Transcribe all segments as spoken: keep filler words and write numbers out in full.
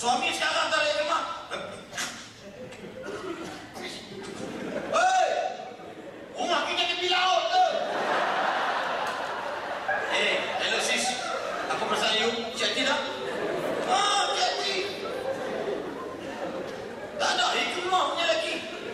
Suami sekarang tak ada rumah. Hei, rumah kita tepi laut tu. Eh, hello sis. Aku perasaan you, jadi tak? Ah, jadi. Tak ada hikmah punya lagi.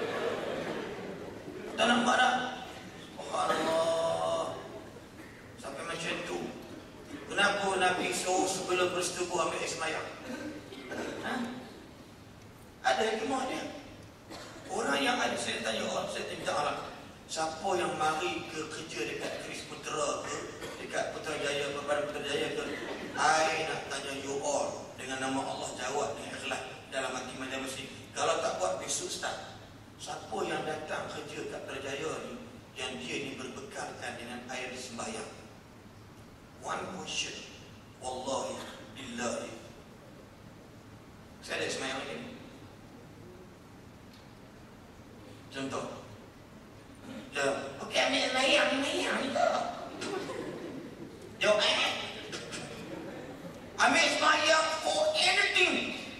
Tak nampak dah? Subhanallah. Sampai macam tu. Kenapa Nabi suruh sebelum bersetubuh ambil air semayang? Ha? Ada hikmah dia. Orang yang ada, saya tanya orang, saya minta Allah, siapa yang mari ke kerja dekat Kris Putera ke, dekat Putrajaya, Perbadanan Putrajaya ke, I nak tanya you all dengan nama Allah, jawab dengan ikhlas dalam hati macam mesti. Kalau tak buat besok start. Siapa yang datang kerja kat Putrajaya ni, yang dia ni berbekalkan dengan air sembahyang? One question, wallahi billahi. Saya ada sembahyang ini. Contoh, dia, okey ambil sembahyang, sembahyang ni ke? Jawab eh? Ambil sembahyang for anything.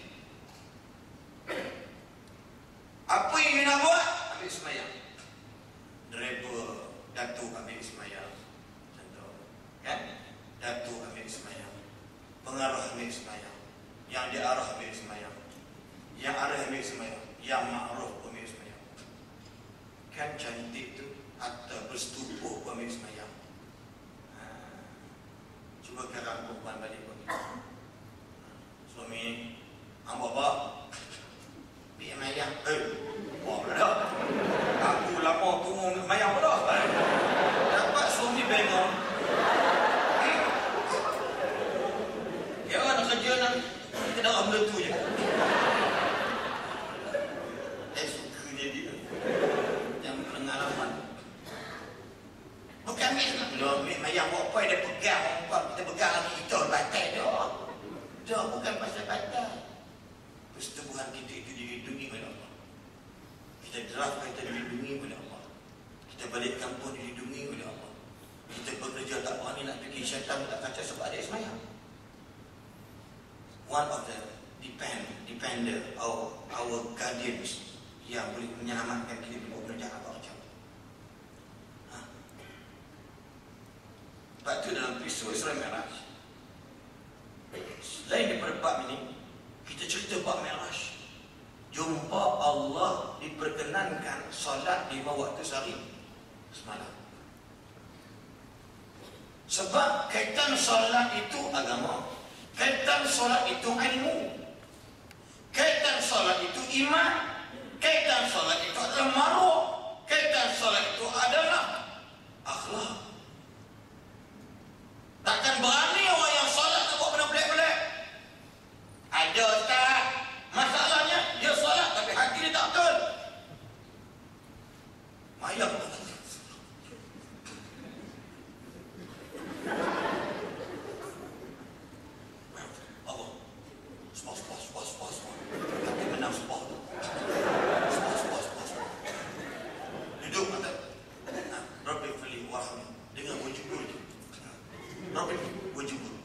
Apa yang you nak buat? Ambil sembahyang. Driver, Datuk ambil sembahyang. Contoh, kan? Datuk ambil sembahyang. Pengarah ambil sembahyang. Yang diarah ambil sembahyang. Yang arah ambil sembahyang. Yang ma'ruf ambil sembahyang. Kan cantik tu. Atau bersetubuh ambil sembahyang. Ha. Cuba kerang perempuan balik pun. Suami, ambak bak pergi mayang. Eh, buat pula dah. Aku lama tunggu mayang pula dah. Dapat suami bengong. Ya orang nak kerja nak, kita dah orang meletu je. Eh, sukanya dia yang pengalaman. Bukan ambil nak belum ambil mayang buat apa dia pegang orang, kita pegang lagi kita batai dia. Dia bukan pasal batai. Persetubuhan kita itu dilindungi oleh Allah. Kita draft kita dilindungi oleh Allah. Kita balik kampung dilindungi oleh Allah. Kita bekerja tak berani nak pergi, syaitan tak kacau sebab ada semayang. One of the depend, depender our, our guardians yang boleh menyelamatkan kita bila bekerja apa macam. Ha? Sebab itu dalam peristiwa Israk Mikraj, selain daripada bab ini, kita cerita bab Mikraj. Jumpa Allah diperkenankan solat lima waktu sehari semalam. Sebab kaitan solat itu agama, kaitan solat itu ilmu, kaitan solat itu iman, kaitan solat itu adalah maruah, kaitan solat itu adalah akhlak. Takkan berani orang yang solat tu buat benda pelik-pelik. Ada tak? Masalahnya dia solat tapi hati dia tak betul. Mayang. Allah. Sebab, sebab, sebab, sebab, sebab. Hati menang sebab. Sebab, sebab, sebab, sebab. Duduk kata. Rabbi fili warahmi. Dengar wujubul tu. Rabbi wujubul.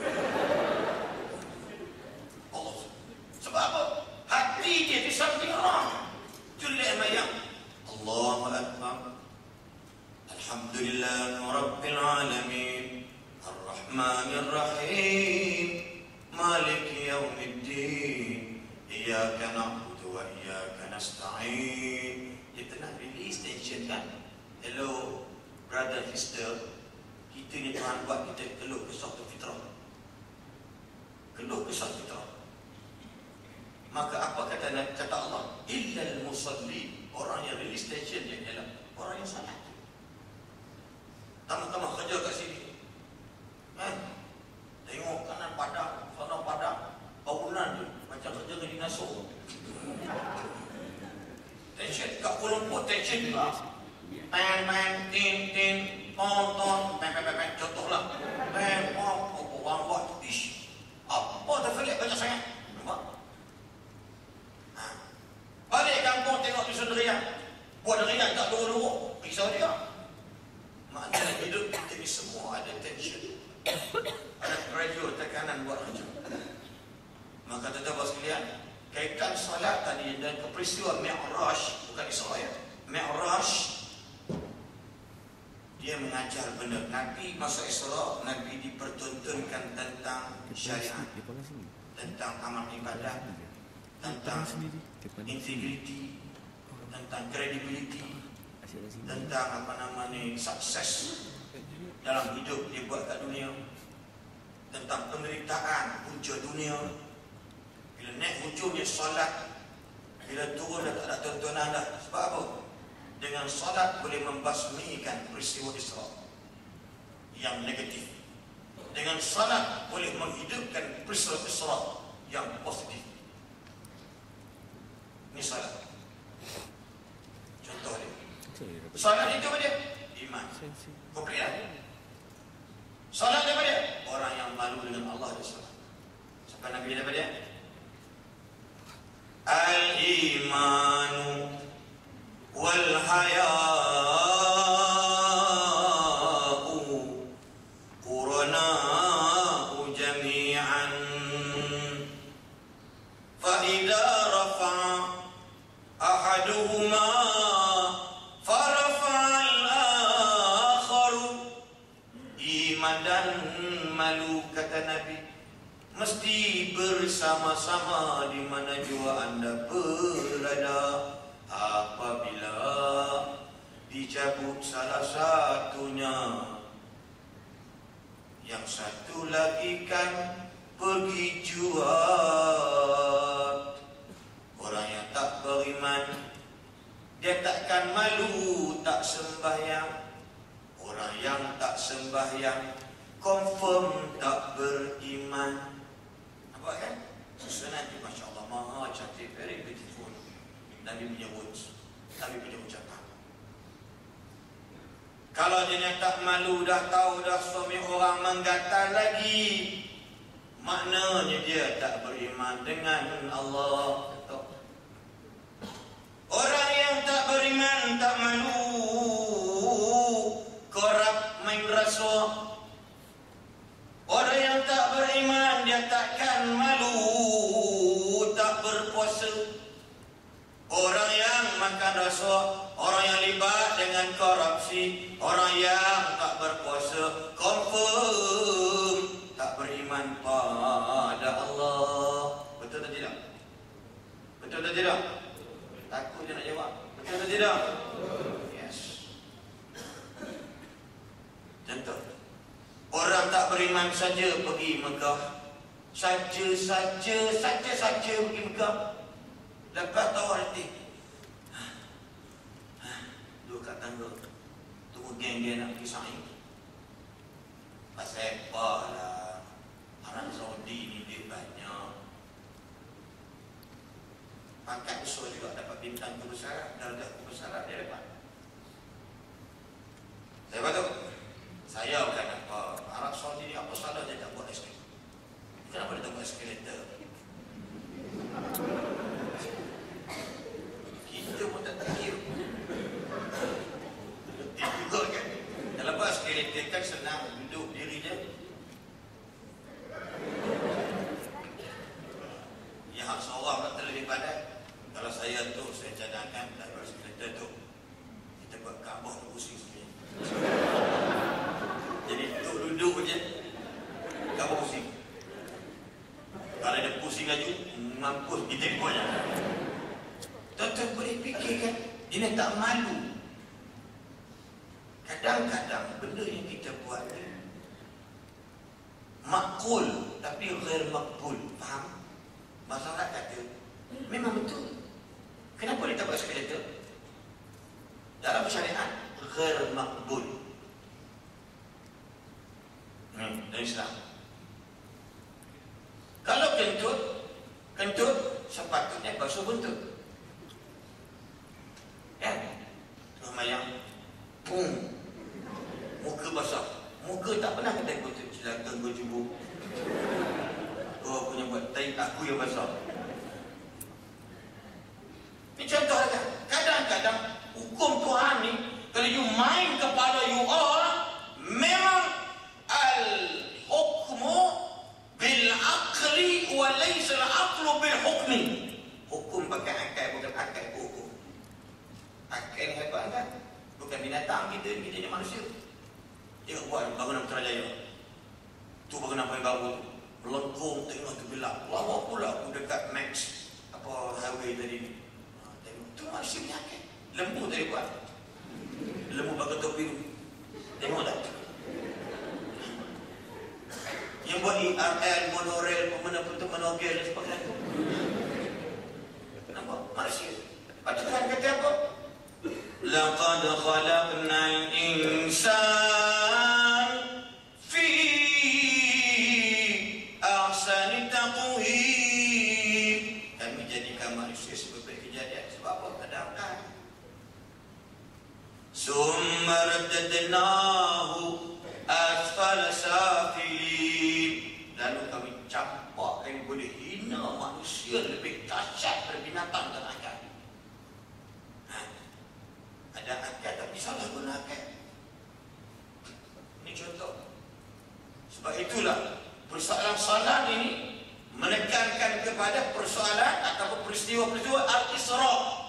Allah. Sebab apa? Hati dia di samping orang. Julih mayang. Allahu Akbar. Alhamdulillah Rabbil Alamin. Ar-Rahmanir Rahim. Malik Yawmiddin. Iyaka na'budu wa iyaka nasta'in. Dia tengah release tension kan? Hello, brother, sister. Kita ni Tuhan buat kita keluh kesah tu fitrah. Keluh kesah fitrah. Maka apa kata kata Allah? Illal musalli. Orang yang release tension dia ialah orang yang salat. Tama-tama kerja kat sini. Kan? Tengok kanan padang, sana padang, bangunan tu macam kerja dengan dinosaur. Tension kat Kuala Lumpur, tension juga. Main-main, tin-tin, ton-ton, main-main-main, contohlah. Main, oh, orang buat, ish. Apa dah felik banyak sangat? Nampak? Ha. Balik kampung tengok dusun derian. Buat derian tak luruk-luruk. Risau dia. Maknanya hidup kita ni semua ada tension. Ada pressure, tekanan buat macam. Maka tuan-tuan sekalian, kaitan solat tadi dan peristiwa Mi'raj, bukan Isra ya. Mi'raj dia mengajar benda. Nabi masa Isra, Nabi dipertontonkan tentang syariat, tentang amal ibadat, tentang integriti, tentang credibility, tentang apa namanya sukses dalam hidup dia buat kat dunia, tentang penderitaan punca dunia. Bila naik hujungnya solat, bila turun dah tak ada tontonan dah. Sebab apa? Dengan solat boleh membasmikan peristiwa Isra yang negatif. Dengan solat boleh menghidupkan peristiwa Isra yang positif. Ini solat. Contoh dia. Solat itu apa dia? Iman. Komplit lah. Solat apa dia? Orang yang malu dengan Allah dan solat. Sampai Nabi dia apa dia? Al-imanu wal-haya'u qurana'u jami'an fa'idha rafa'a ahaduhuma farafa'al akharu. Iman dan malu, kata Nabi, mesti bersama-sama di mana jua anda berada. Apabila dicabut salah satunya, yang satu lagi kan pergi jual. Orang yang tak beriman, dia takkan malu tak sembahyang. Orang yang tak sembahyang confirm tak beriman. Nampak kan? Susunan dia Masya Allah, maha cantik, very beautiful. Nabi punya words, Nabi punya ucapan. Kalau dia tak malu, dah tahu dah suami orang menggatal lagi, maknanya dia tak beriman dengan Allah. Orang yang tak beriman, tak malu, korap, main rasuah. Orang yang tak beriman, dia takkan malu tak berpuasa. Orang yang makan rasuah, orang yang libat dengan korupsi, orang yang tak berpuasa, confirm tak beriman pada Allah. Betul atau tidak? Betul atau tidak? Takut dia nak jawab. Betul atau tidak? Yes. Contoh, orang tak beriman saja pergi Mekah, saja-saja, saja-saja pergi Mekah. Lepas tahu arti, duduk kat tangga, tunggu geng dia nak pergi sa'i. Pasal apa lah, orang Saudi ni dia banyak. Pangkat besar juga dapat bintang kebesaran, darjah kebesaran dia dapat. Saya betul. Saya bukan apa, Arab Saudi ni apa salah dia tak buat eskalator? Kenapa dia tak buat eskalator? Kita pun tak takir. Dia juga kan. Dalam buat eskalator kan senang, duduk diri dia. Yang hak seorang tak terlebih padat. Kalau saya tu, saya cadangkan tak buat eskalator tu, kita buat Kaabah tu pusing sikit. Jadi duduk-duduk je, Kaabah pusing. Kalau dia pusing laju, mampus di tempohnya. Tuan-tuan boleh fikirkan, dia tak malu. Kadang-kadang benda yang kita buat ni makul tapi ghair makbul. Faham? Masyarakat kata memang betul. Kenapa dia tak buat eskalator? Dalam syariat ghair makbul. Hmm, dari Islam. Kalau kentut, kentut sepatutnya basuh buntut. Kan? Lumayan, pum, muka basah. Muka tak pernah kedai kentut. Silakan kau cuba. Oh, punya buat tai aku yang basah. Ini contoh kan? Kadang-kadang hukum Tuhan ni, kalau you main kepada you all, memang al-hukmu bil-aqli wa laysa al tengok buat bangunan Putrajaya. Tu bangunan paling baru tu. Melengkung tengok tu gelap. Lawak pula aku dekat Max apa highway tadi ni. Ha, tengok tu masih penyakit. Lembu tadi buat. Lembu pakai topi tu. Tengok tak? Yang buat I R L, monorail, pemenang-pemenang monogel dan sebagainya. Nampak? Manusia. Lepas Tuhan kata apa? Laqad khalaqnal insan fi ahsani taqwim. Kami jadikan manusia sebagai kejadian. Sebab apa? Ada akal. Summa radadnahu asfala safilin. Lalu kami campak yang boleh hina manusia lebih dahsyat daripada binatang dan akal. Ha? Ada akal tapi salah guna akal. Ini contoh. Sebab itulah persoalan salat ini menekankan kepada persoalan atau peristiwa-peristiwa Al-Isra.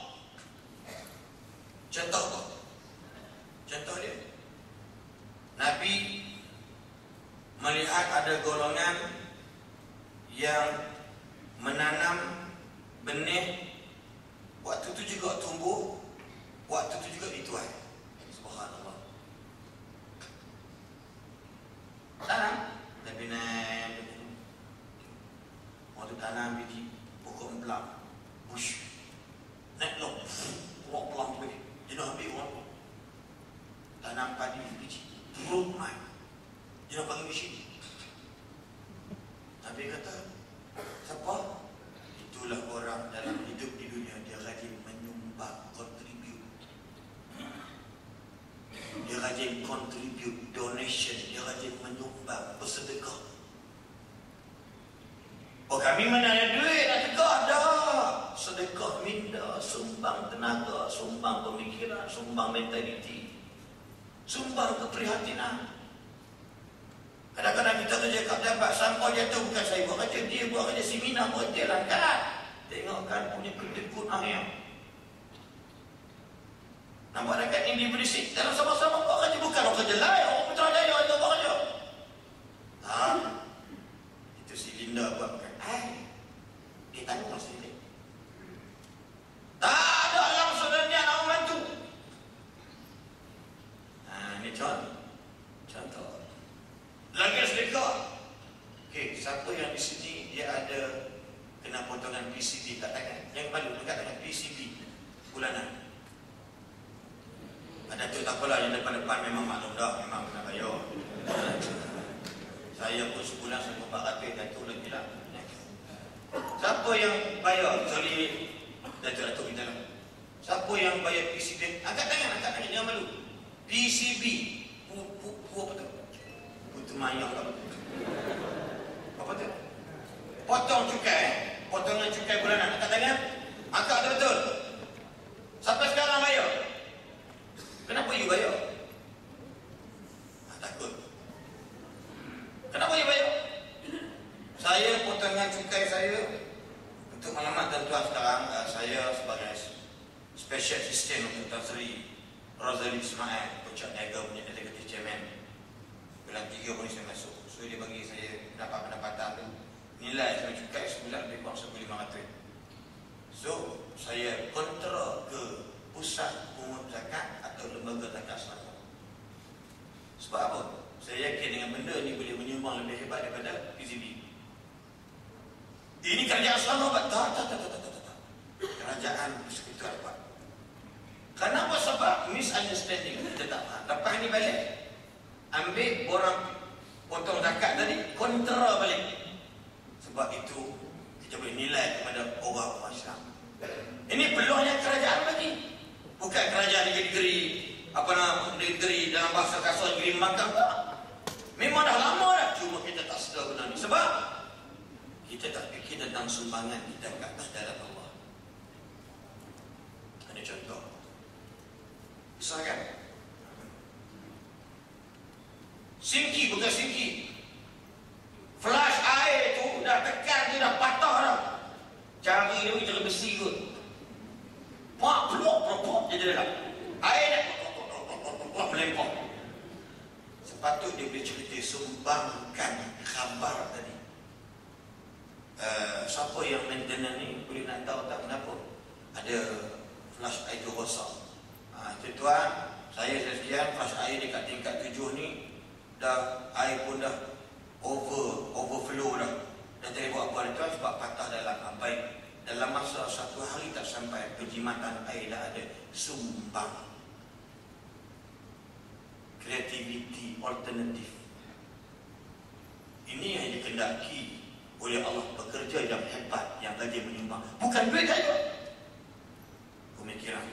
Contoh tu. Contoh dia. Nabi melihat ada golongan yang menanam benih, waktu itu juga tumbuh, waktu itu juga dituai. Subhanallah. Tanam, Nabi naik, waktu tanam biji pokok belang, bush, naik long, pokok belang biji, jenuh ambil orang, tanam padi biji, turun main. Dia nak panggil mesin. Nabi kata, siapa? Itulah orang dalam hidup di dunia, dia rajin menyumbang, contribute. Dia rajin contribute, donation, dia rajin menyumbang, bersedekah. Oh, kami mana ada duit nak sedekah? Ada. Sedekah minda, sumbang tenaga, sumbang pemikiran, sumbang mentaliti, sumbang keprihatinan. Kadang-kadang kita tu cakap dapat sampah jatuh, bukan saya buat kerja, dia buat kerja seminar buat dia lah kan. Tengokkan punya kedekut ayam. Nampak dekat ini berisik. Dalam sama-sama buat kerja, bukan orang kerja lain, orang Putrajaya itu buat kerja. Ha? Itu si Linda buat bukan. Hai, dia tanya sendiri. Tak ada langsung dan dia nak membantu. Ha, ini contoh. Contoh. Lagi sedekah. Okey, siapa yang di sini dia ada kena potongan P C B kat tangan? Yang baru dekat dengan P C B bulanan. Ada tu tak apalah, yang depan-depan memang maklum dah, memang kena bayar. Saya pun sebulan saya empat ratus dan tu lagi lah. Siapa yang bayar? Sorry, Datuk-datuk kita lah. Siapa yang bayar P C B? Angkat tangan, angkat tangan, jangan malu. P C B. Pu, pu, pu apa tu? Mayang apa? Apa tu? Potong cukai, potongan cukai bulanan. Angkat tangan. Angkat tu betul. Sampai sekarang bayar. Kenapa you bayar? Ah, takut. Kenapa you bayar? Saya potongan cukai saya untuk maklumat tuan-tuan sekarang, uh, saya sebagai special assistant untuk Tuan Sri Rosali Ismail, Pucuk Niaga punya executive chairman. Bulan tiga pun saya masuk. So dia bagi saya dapat pendapatan tu. Nilai saya cukai sebulan lebih kurang seribu lima ratus. So saya kontra ke pusat pungut zakat atau lembaga zakat Selangor. Sebab apa? Saya yakin dengan benda ni boleh menyumbang lebih hebat daripada P C B. Ini kerajaan Selangor buat? Tak, tak, tak, tak, tak, tak. Kerajaan Persekutuan buat. Kenapa? Sebab misunderstanding. Kita tak faham. Lepas ni balik, ambil orang potong zakat tadi, kontra balik. Sebab itu kita boleh nilai kepada orang-orang Islam. Ini peluangnya kerajaan bagi. Bukan kerajaan negeri, apa nama, negeri dalam bahasa kasar negeri makan tak. Memang dah lama dah, cuma kita tak sedar benar ni. Sebab kita tak fikir tentang sumbangan kita ke atas jalan Allah. Ada contoh. Besar kan? Sinki bukan sinki. Flash air tu dah tekan, dia dah patah dah. Cari dia cara besi kot. Mak peluk peluk jadi dah. Air dah melempar. sepatut dia boleh cerita, sumbangkan khabar tadi. Uh, siapa yang maintenance ni boleh nak tahu tak kenapa ada flash air tu rosak. Ha, itu tuan, saya sekian flash air dekat tingkat tujuh ni dah, air pun dah over overflow dah. Dan tak buat apa tuan sebab patah dalam baik. Dalam masa satu hari tak sampai penjimatan air dah ada. Sumbang. Kreativiti alternatif. Ini yang dikendaki oleh Allah, pekerja yang hebat yang rajin menyumbang. Bukan duit saja. Pemikiran.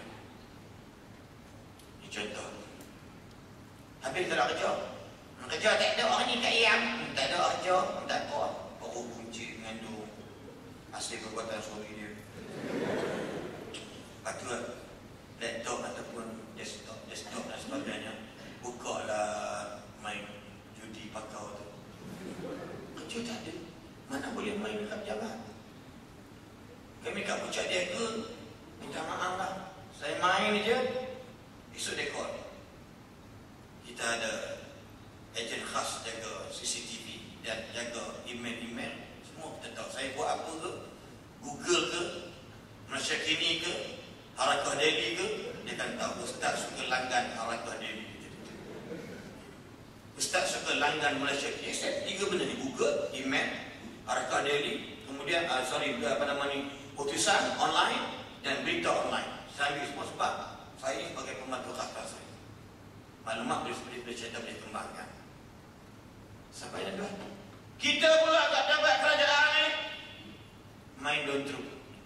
Ini contoh. Habis tak ada kerja. Kerja tak ada orang ni tak iam. Tak ada kerja. Tak apa. Baru kunci mengandung asli perbuatan suami dia. Lepas tu laptop ataupun desktop, desktop dan sebagainya, buka lah main judi pakau tu. Kerja tak ada. Mana boleh main dekat jalan. Kami kat puncak Deka, minta maaf lah, saya main je, esok dekor. Kita ada ejen khas jaga C C T V dan jaga email-email. Semua kita tahu. Saya buat apa ke, Google ke, Malaysia Kini ke, Harakah Daily ke, dia akan tahu. Ustaz suka langgan Harakah Daily. Ustaz suka langgan Malaysia Kini. Saya tiga benda ni, Google, email, Harakah Daily, kemudian uh, sorry apa nama ni, utusan online dan berita online. Saya ambil semua sebab saya ini sebagai pembantu khas saya. Maklumat boleh boleh boleh cerita boleh kembangkan. Sampai dah. Kita pula tak dapat kerajaan ni main dontru.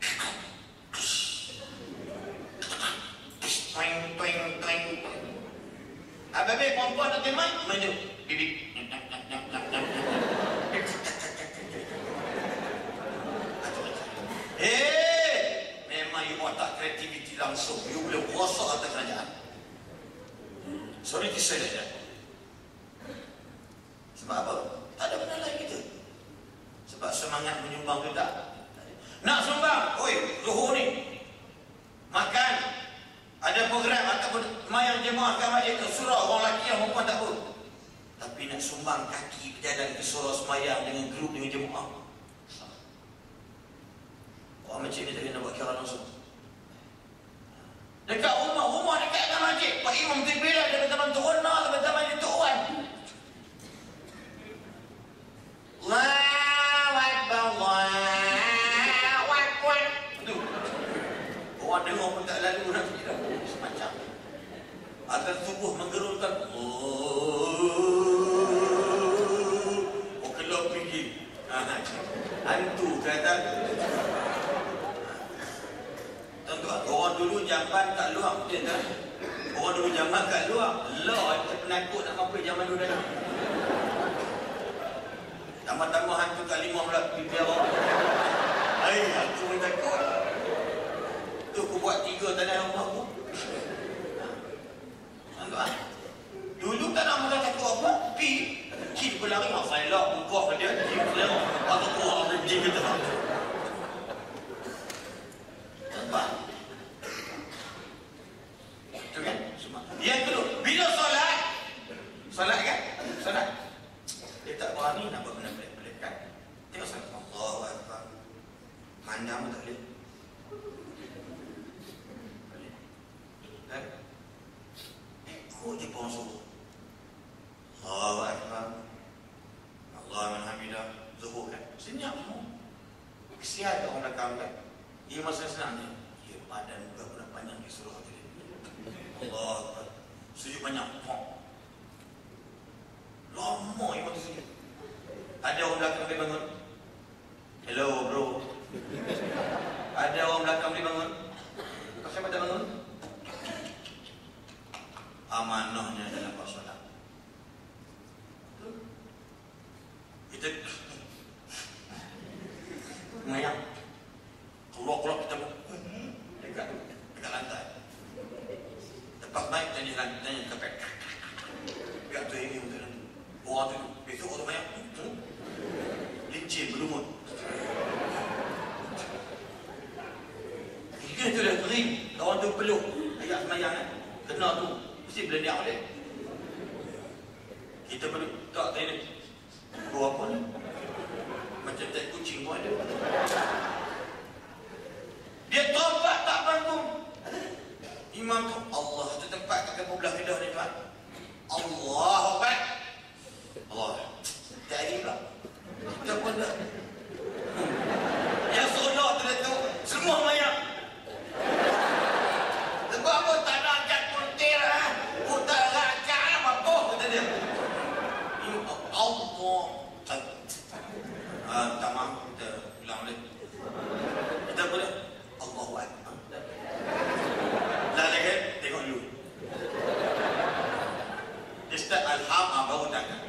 Twing twing twing. Apa-apa perempuan nak main main tu. Bibik. Eh, memang you otak kreativiti langsung. You boleh rosak atas kerajaan. Sorry to say that. Sebab apa? Tak ada benda lain kita. Sebab semangat menyumbang tu tak. Nak sumbang, oi, Zuhur ni makan, ada program ataupun mayang jemaahkan masjid ke surau, orang lelaki yang perempuan tak apa. Tapi nak sumbang kaki berjalan ke surau semayang dengan grup dengan jemaah. Orang masjid ni tak kena buat kira langsung. Dekat rumah-rumah dekat dengan masjid, Pak Imam Tibilah dia teman turun nak teman-teman dia tuan. Allahu Akbar, Allahu Akbar. Aduh. Orang dengar pun tak lalu nak kira semacam. Akan tubuh menggerulkan. Oh. Oh kelop pergi. Hantu kata. Tuan-tuan, orang dulu jamban kat luar, betul tak? Orang dulu jamban kat luar, lah penakut nak mampu zaman dulu dah. Tambah-tambah hantu kat lima belas biar orang. Hai, hantu pun takut. Tu aku buat tiga tanah rumah aku. Tuan-tuan, dulu tak nak makan takut apa? Pi, kid berlari, mak saya lah, buka dia, kid berlari, atau kuah, jin kata. Tuan-tuan, itu kan? Yang kedua, bila solat, solat kan? Solat. Dia tak berani nak buat benda pelik-pelik kan? Tengok solat. Allahu Akbar. Mandang pun tak boleh. Boleh. Kan? Ikut je pun suruh. Allahu Akbar. Allahu Alhamdulillah. Zuhur kan? Senyap semua. Kesian kat orang belakang kan? Ia masa senang ni. Ya, badan muka pun dah panjang di suruh hati dia. Allah Akbar. Sujud banyak. Lama yang waktu sujud. Ada orang belakang boleh bangun. Hello bro. Ada orang belakang boleh bangun. Kau siapa tak bangun? Amanahnya dalam solat. Kita mayang. Keluar-keluar kita dekat dekat lantai. Lepas baik tanya lantai, tanya kepek. Biar tu ini untuk nanti. Orang tu besok orang banyak licin berlumut. Kita tu dah kering. Kawan tu peluk ayat semayang kan. Kena tu mesti beledak balik. Kita perlu tak tanya kau apa ni? Macam tak kucing pun ada. Dia tobat tak bangun. Imam tu Allah tu tempat kat belah kedah ni tuan. Allah Akbar. Allah. Jadi pula. Kita pun dah. Yang solat tu tu semua mayat. Sebab apa tak nak angkat puntir lah. Oh tak nak angkat apa-apa kata dia. Allah. Ah, tak maaf kita ulang balik. Kita boleh Allahu Akbar. Dah lagi tengok dulu. Dia start alham baru tangan.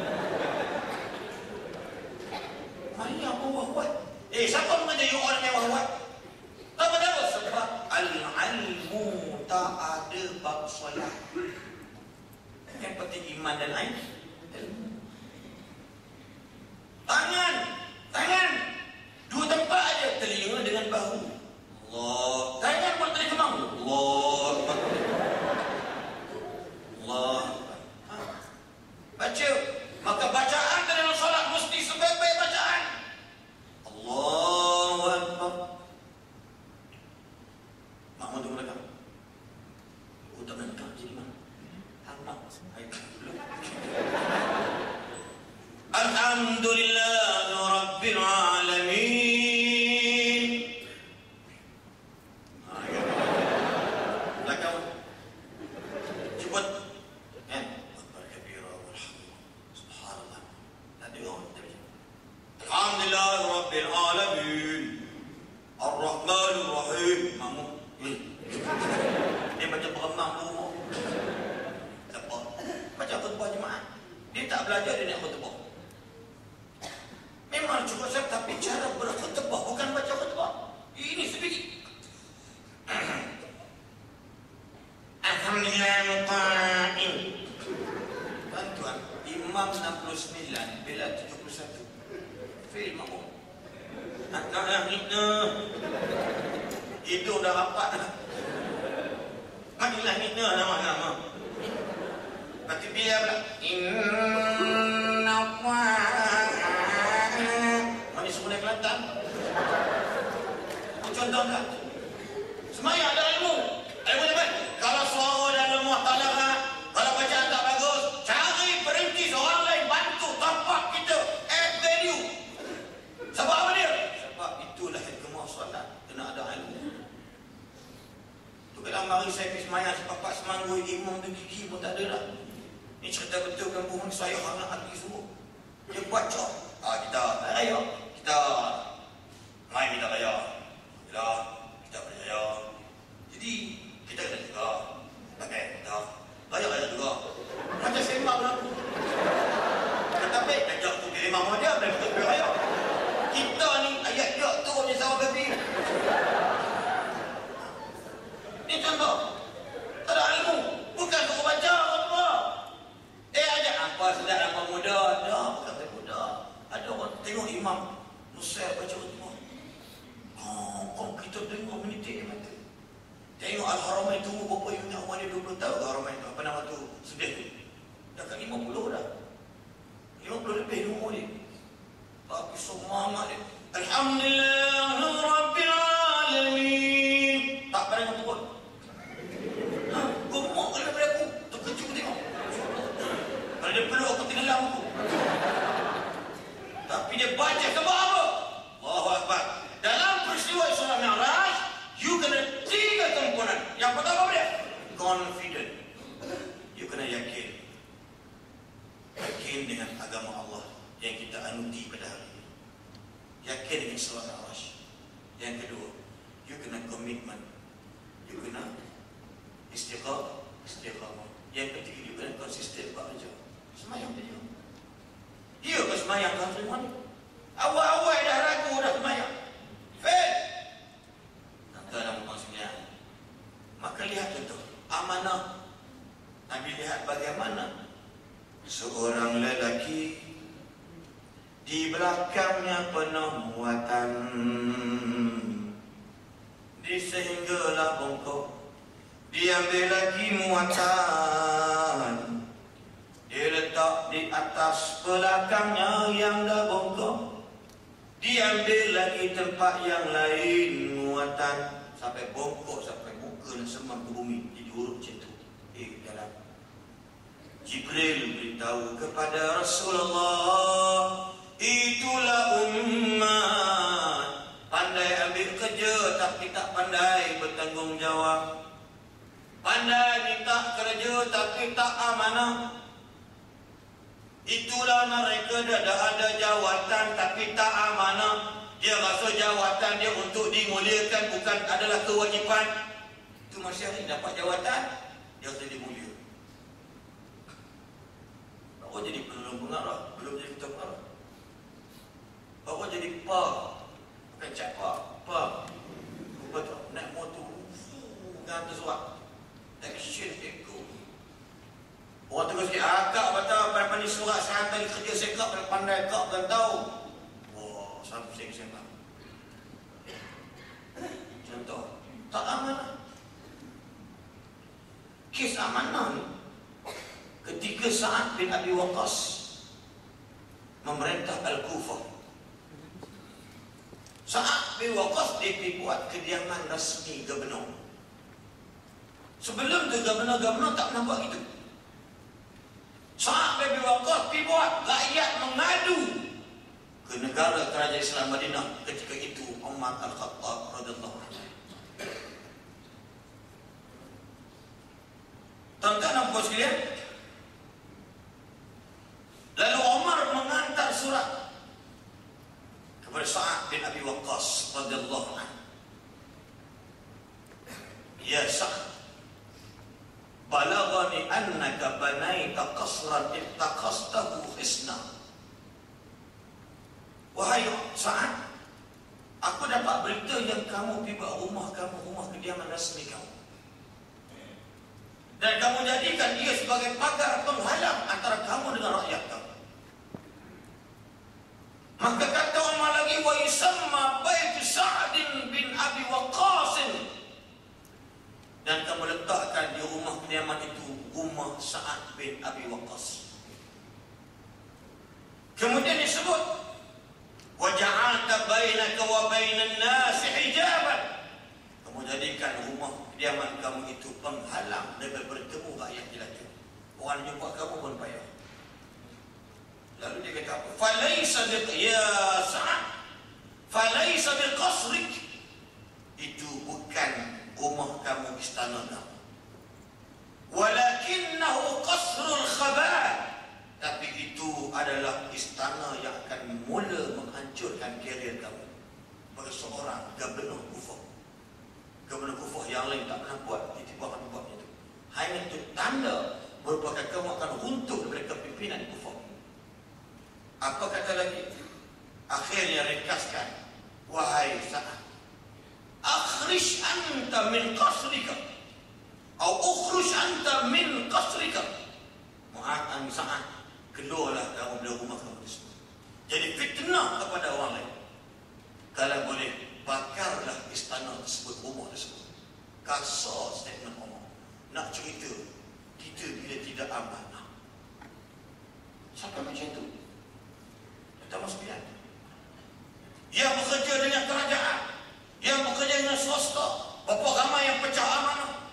Maya wahwat. Eh siapa mengajar you orang yang wahwat? Apa tahu sebab al-ilmu tak ada bab solat. Yang penting iman dan ain. Tangan, tangan. Dua tempat aja, telinga dengan bahu. Allah. Tangan pun telinga bahu. Allah. Allah. Ha? Baca. Maka bacaan dalam solat mesti sebaik-baik bacaan. Allahu Akbar. Makmum tu belakang. Oh tak belakang jadi mana? Hampak. Alhamdulillah Rabbil Alamin. Belakang. Cepat. Kan? Akbar kabira walhamdulillah. Subhanallah. Nanti orang kita baca. Alhamdulillah Rabbil Alamin. Ar-Rahmanir Rahim. Makmum. Dia baca beremang dulu. Tak apa. Baca khutbah jemaah. Dia tak belajar, dia nak khutbah. Memang cukup saya, tapi cara berkhutbah bukan baca khutbah. Ini sedikit. Alhamdulillah muqa'in. Tuan-tuan, Imam enam puluh sembilan bila tujuh puluh satu. Fil makmum. Nak kita hidung dah rapat dah. Marilah kita nama-nama. Lepas tu bila pula Inna Allah. Mana semua naik Kelantan. Contoh tak? Semayang ada ilmu. Ilmu apa? Kalau suara dan lemah tak lemah, kalau bacaan tak bagus, cari perintis orang lain bantu tapak kita. Add value. Sebab apa dia? Sebab itulah hikmah solat. Kena ada ilmu. Tu kadang mari saya pergi semayang sepapak semanggu imam tu gigi pun tak ada dah. Ini cerita betul kampung ni saya hangat hati semua. Dia baca. Ah kita raya. Kita mai kita raya. Bila kita berjaya. Jadi kita kena juga pakai kita raya-raya juga. Macam sembang lah. Tetapi ajak tu pilih mama dia dan kita berjaya. Kita ni ayat dia tu ni sama babi. Ini contoh. Tak ada ilmu. Bukan suruh baca apa. Eh ajak apa sedar apa muda. Dah bukan saya muda. Ada orang tengok imam Nusayr baca khutbah. Oh, kau kita tengok menitik dia mata. Tengok Al-Haramain tunggu berapa yang umur dia dua puluh tahun. Al-Haramain tu apa nama tu? Sedih tu. Dah kat lima puluh dah. lima puluh lebih umur dia. Tapi semangat dia. Alhamdulillah Rabbil Alamin. Tak pernah turun. Ha, gemuk kan daripada aku. Terkejut tengok. Kalau dia peluk aku tenggelam aku. Tapi dia baca sebab apa? Allahu Akbar. Dalam peristiwa Ceramah Mikraj, you kena tiga komponen. Yang pertama apa dia? Confident. You kena yakin. Yakin dengan agama Allah yang kita anuti pada hari ini. Yakin dengan Ceramah Mikraj. Yang kedua, you kena komitmen. You kena istiqamah. Istiqamah. Yang ketiga, you kena konsisten bekerja. Semayang dia. Dia ke semayang tuan semua ni? Awal-awal dah ragu dah semayang. Fail. Tuan dalam muka sembilan. Maka lihat contoh. Amanah. Nabi lihat bagaimana seorang lelaki di belakangnya penuh muatan. Di sehinggalah bongkok. Diambil lagi muatan. Dia letak sebab di atas belakangnya yang dah bongkok, diambil lagi tempat yang lain muatan, sampai bongkok, sampai muka dan semang ke bumi, diurut macam tu. Eh, dalam Jibril beritahu kepada Rasulullah, itulah umat pandai ambil kerja tapi tak pandai bertanggungjawab, pandai minta kerja tapi tak amanah. Itulah mereka dah, dah ada jawatan tapi tak amanah. Dia rasa jawatan dia untuk dimuliakan, bukan adalah kewajipan. Itu masyarakat dapat jawatan, dia rasa dimulia. Baru jadi penolong pengarah, belum jadi ketua pengarah. Baru jadi pa, bukan capa, pa. Betul, naik motor, dengan tersuat, action ego. Orang terus sikit, akak betul, pandai-pandai surat saya tadi kerja sekap, pandai kak dan tahu. Wah, something sekap. Contoh, tak amanah. Kes amanah ni, ketika Sa'ad bin Abi Waqqas memerintah Al-Kufah, Sa'ad bin Waqqas dia buat kediaman rasmi gubernur. Sebelum tu gubernur-gubernur tak pernah buat gitu. Sa'ad bin Abi Waqqas pergi buat, rakyat mengadu ke negara kerajaan Islam Madinah ketika itu Umar Al-Khattab radhiyallahu anhu. Tuan-tuan dan puan sekalian, lalu Umar mengantar surat kepada Sa'ad bin Abi Waqqas radhiyallahu anhu. Ya Sa'ad, balaghani annaka banaita qasran ittaqastahu hisna. Wahai Sa'ad, aku dapat berita yang kamu pergi buat rumah kamu, rumah kediaman rasmi kamu, dan kamu jadikan dia sebagai pagar penghalang antara kamu dengan rakyat kamu. Maka kata Umar lagi, wa yusamma bait Sa'd bin Abi Waqqas, dan kamu letakkan di rumah kediaman itu rumah Sa'ad bin Abi Waqqas. Kemudian disebut, wa ja'alta bainaka wa bainan nasi hijaban, kamu jadikan rumah kediaman kamu itu penghalang daripada bertemu rakyat jelata. Orang jumpa kamu pun payah. Lalu dia kata apa? Falaisa bi ya Sa'ad, falaisa bi qasrik, itu bukan rumah kamu, istana kamu, walakinnahu qasrul khabar, tapi itu adalah istana yang akan mula menghancurkan karier kamu bagi seorang gubernur Kufah. Gubernur Kufah yang lain tak pernah buat itu, buat buat itu. Hanya itu tanda merupakan kamu akan runtuh daripada kepimpinan Kufah. Apa kata lagi? Akhirnya ringkaskan, wahai Sa'ad, akhrish anta min qasrika, atau ukhrush anta min qasrika. Mu'atan Sa'ad, keluarlah kamu dari rumah kamu tersebut. Jadi fitnah kepada orang lain. Kalau boleh, bakarlah istana tersebut, rumah tersebut. Kasar statement Umar. Nak cerita, kita bila tidak amanah. Siapa macam itu? Pertama sekalian, yang bekerja dengan kerajaan, yang bekerja dengan swasta, berapa ramai yang pecah amanah.